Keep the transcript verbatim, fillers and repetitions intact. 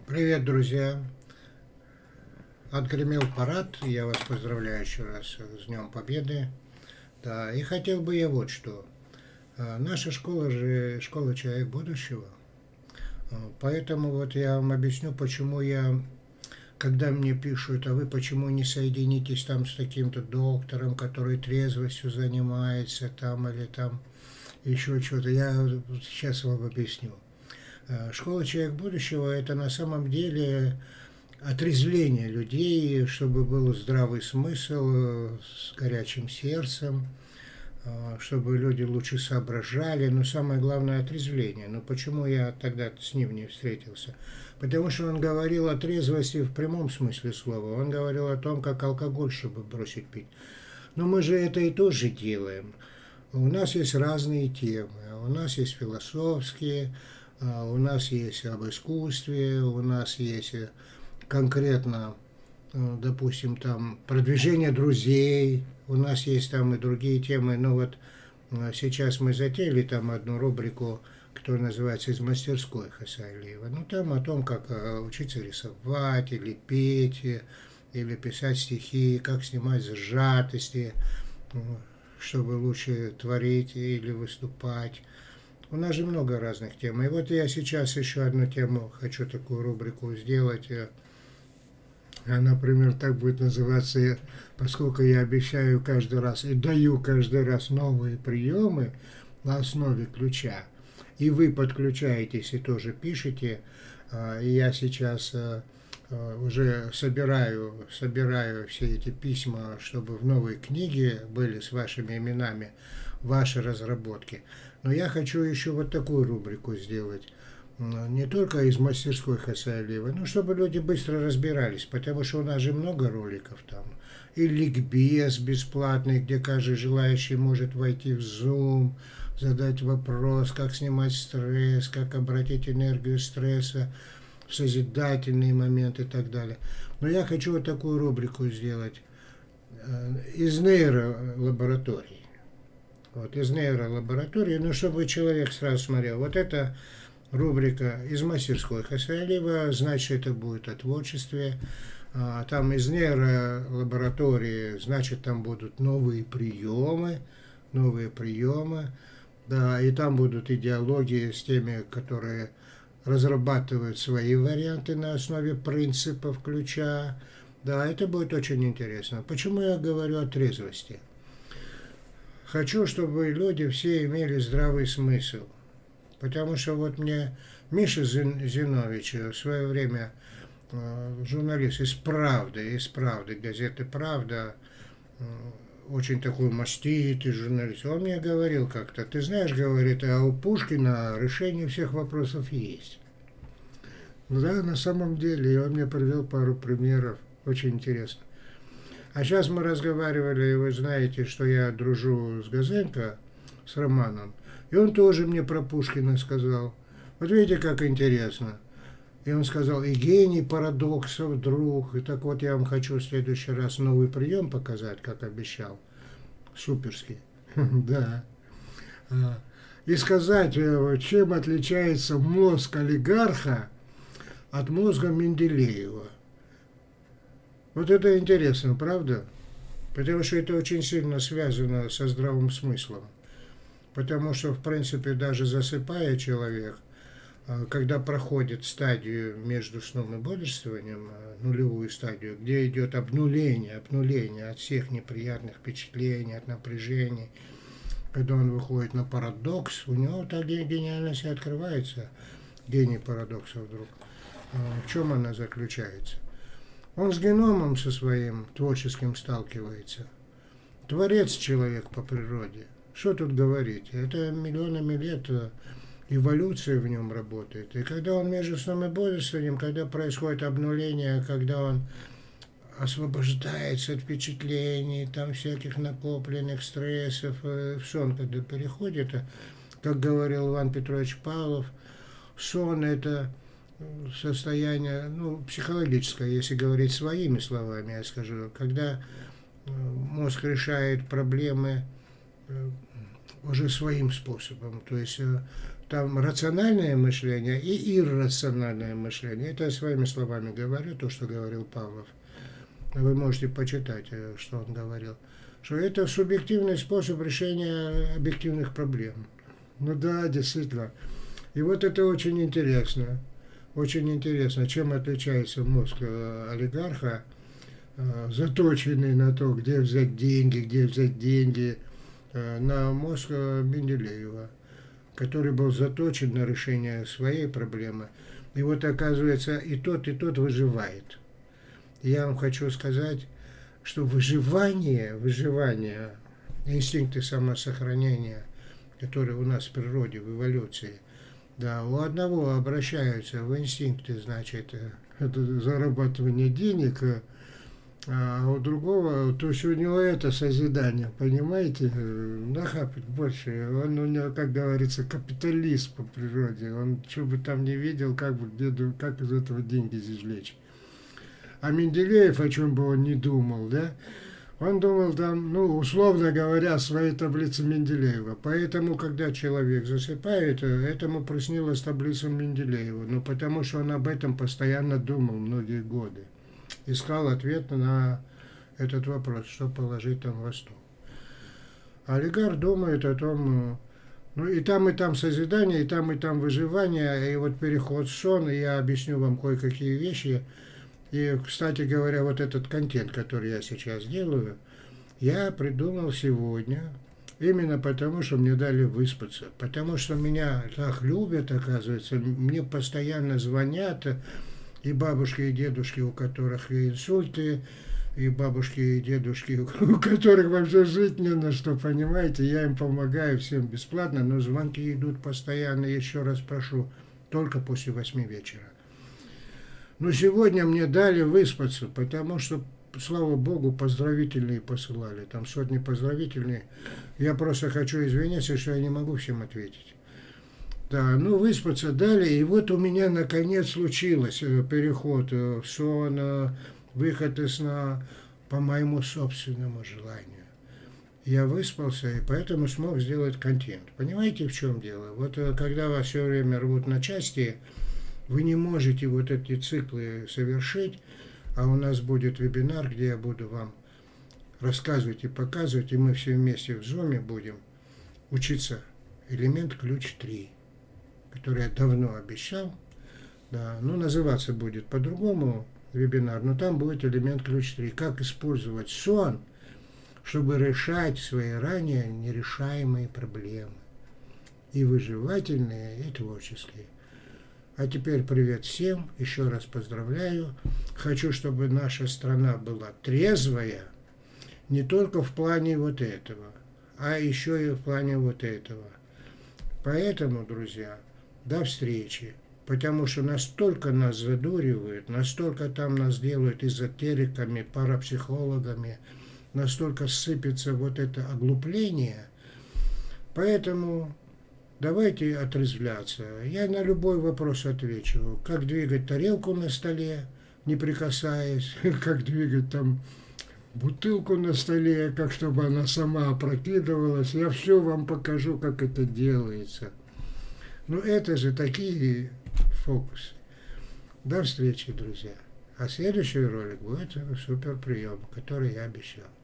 Привет, друзья! Отгремел парад, я вас поздравляю еще раз с Днем Победы. Да, и хотел бы я вот что. А, Наша школа же школа человек будущего. А, Поэтому вот я вам объясню, почему я, когда мне пишут, а вы почему не соединитесь там с таким-то доктором, который трезвостью занимается, там или там еще что-то, я вот сейчас вам объясню. А, Школа человек будущего это на самом деле отрезвление людей, чтобы был здравый смысл, э, с горячим сердцем, э, чтобы люди лучше соображали, но самое главное отрезвление. Но почему я тогда с ним не встретился? Потому что он говорил о трезвости в прямом смысле слова. Он говорил о том, как алкоголь, чтобы бросить пить. Но мы же это и тоже делаем. У нас есть разные темы. У нас есть философские, а, у нас есть об искусстве, у нас есть э, конкретно, э, допустим, там продвижение друзей, у нас есть там и другие темы, но вот э, сейчас мы затеяли там одну рубрику, которая называется «Из мастерской» Хасаилиева. Ну, там о том, как э, учиться рисовать, или петь, э, или писать стихи, как снимать сжатости, э, чтобы лучше творить или выступать. У нас же много разных тем. И вот я сейчас еще одну тему хочу такую рубрику сделать. э, а, Например, так будет называться, я- поскольку я обещаю каждый раз и даю каждый раз новые приемы на основе ключа, и вы подключаетесь и тоже пишете, а, и я сейчас а, а, уже собираю, собираю все эти письма, чтобы в новой книге были с вашими именами ваши разработки. Но я хочу еще вот такую рубрику сделать не только из мастерской Хасаилиева, ну, чтобы люди быстро разбирались, потому что у нас же много роликов там. И ликбез бесплатный, где каждый желающий может войти в Zoom, задать вопрос, как снимать стресс, как обратить энергию стресса в созидательные моменты и так далее. Но я хочу вот такую рубрику сделать э, из нейролаборатории. Вот, из нейролаборатории, ну, чтобы человек сразу смотрел, вот это рубрика из мастерской Хасаилиева, значит, это будет о творчестве. А, Там из нейролаборатории, значит, там будут новые приемы, новые приемы, да, и там будут идеологии с теми, которые разрабатывают свои варианты на основе принципов ключа. Да, это будет очень интересно. Почему я говорю о трезвости? Хочу, чтобы люди все имели здравый смысл. Потому что вот мне Миша Зинович в свое время, э, журналист из «Правды», из «Правды», газеты «Правда», э, очень такой маститый журналист, он мне говорил как-то, ты знаешь, говорит, а у Пушкина решение всех вопросов есть. Да, на самом деле, и он мне привел пару примеров, очень интересно. А сейчас мы разговаривали, и вы знаете, что я дружу с Газенко, с Романом, и он тоже мне про Пушкина сказал. Вот видите, как интересно. И он сказал, и гений парадоксов, друг. И так вот я вам хочу в следующий раз новый прием показать, как обещал. Суперский. Да. А, И сказать, э, чем отличается мозг олигарха от мозга Менделеева. Вот это интересно, правда? Потому что это очень сильно связано со здравым смыслом. Потому что, в принципе, даже засыпая человек, а, когда проходит стадию между сном и бодрствованием, а, нулевую стадию, где идет обнуление, обнуление от всех неприятных впечатлений, от напряжений, когда он выходит на парадокс, у него та гениальность и открывается, гений парадокса вдруг. А, В чем она заключается? Он с геномом со своим творческим сталкивается. Творец человек по природе. Что тут говорить? Это миллионами лет э, эволюция в нем работает. И когда он между сном и бодрствованием, когда происходит обнуление, когда он освобождается от впечатлений, там всяких накопленных стрессов, э, в сон, когда переходит, э, как говорил Иван Петрович Павлов, сон это состояние, ну, психологическое, если говорить своими словами, я скажу, когда э, мозг решает проблемы э, уже своим способом, то есть э, там рациональное мышление и иррациональное мышление. Это я своими словами говорю, то, что говорил Павлов. Вы можете почитать, что он говорил. Что это субъективный способ решения объективных проблем. Ну да, действительно. И вот это очень интересно. Очень интересно, чем отличается мозг олигарха, заточенный на то, где взять деньги, где взять деньги, на мозг Менделеева, который был заточен на решение своей проблемы. И вот оказывается, и тот, и тот выживает. Я вам хочу сказать, что выживание, выживание, инстинкты самосохранения, которые у нас в природе, в эволюции, да, у одного обращаются в инстинкты, значит, это зарабатывание денег, а у другого, то есть у него это созидание, понимаете, нахапать больше. Он у него, как говорится, капиталист по природе. Он что бы там не видел, как бы где, как из этого деньги извлечь. А Менделеев, о чем бы он ни думал, да, он думал там, ну, условно говоря, своей таблице Менделеева. Поэтому, когда человек засыпает, этому приснилась таблица Менделеева. Ну, потому что он об этом постоянно думал многие годы. Искал ответ на этот вопрос, что положить там во стол. Олигарх думает о том, ну, и там, и там созидание, и там, и там выживание, и вот переход в сон, и я объясню вам кое-какие вещи. И, кстати говоря, вот этот контент, который я сейчас делаю, я придумал сегодня, именно потому, что мне дали выспаться. Потому что меня так любят, оказывается, мне постоянно звонят, и бабушки, и дедушки, у которых и инсульты, и бабушки, и дедушки, у которых вообще жить не на что, понимаете. Я им помогаю всем бесплатно, но звонки идут постоянно, еще раз прошу, только после восьми вечера. Но сегодня мне дали выспаться, потому что, слава богу, поздравительные посылали. Там сотни поздравительные. Я просто хочу извиниться, что я не могу всем ответить. Да, ну выспаться дали, и вот у меня наконец случилось переход в сон, выход из сна по моему собственному желанию. Я выспался, и поэтому смог сделать контент. Понимаете, в чем дело? Вот когда вас все время рвут на части, вы не можете вот эти циклы совершить, а у нас будет вебинар, где я буду вам рассказывать и показывать, и мы все вместе в зуме будем учиться элемент ключ три, который я давно обещал. Да, ну, называться будет по-другому вебинар, но там будет элемент ключ три. Как использовать сон, чтобы решать свои ранее нерешаемые проблемы. И выживательные, и творческие. А теперь привет всем, еще раз поздравляю. Хочу, чтобы наша страна была трезвая, не только в плане вот этого, а еще и в плане вот этого. Поэтому, друзья, до встречи. Потому что настолько нас задуривают, настолько там нас делают эзотериками, парапсихологами, настолько сыпется вот это оглупление. Поэтому давайте отрезвляться. Я на любой вопрос отвечу. Как двигать тарелку на столе, не прикасаясь, как двигать там бутылку на столе, как чтобы она сама опрокидывалась. Я все вам покажу, как это делается. Ну это же такие фокусы. До встречи, друзья. А следующий ролик будет супер прием, который я обещал.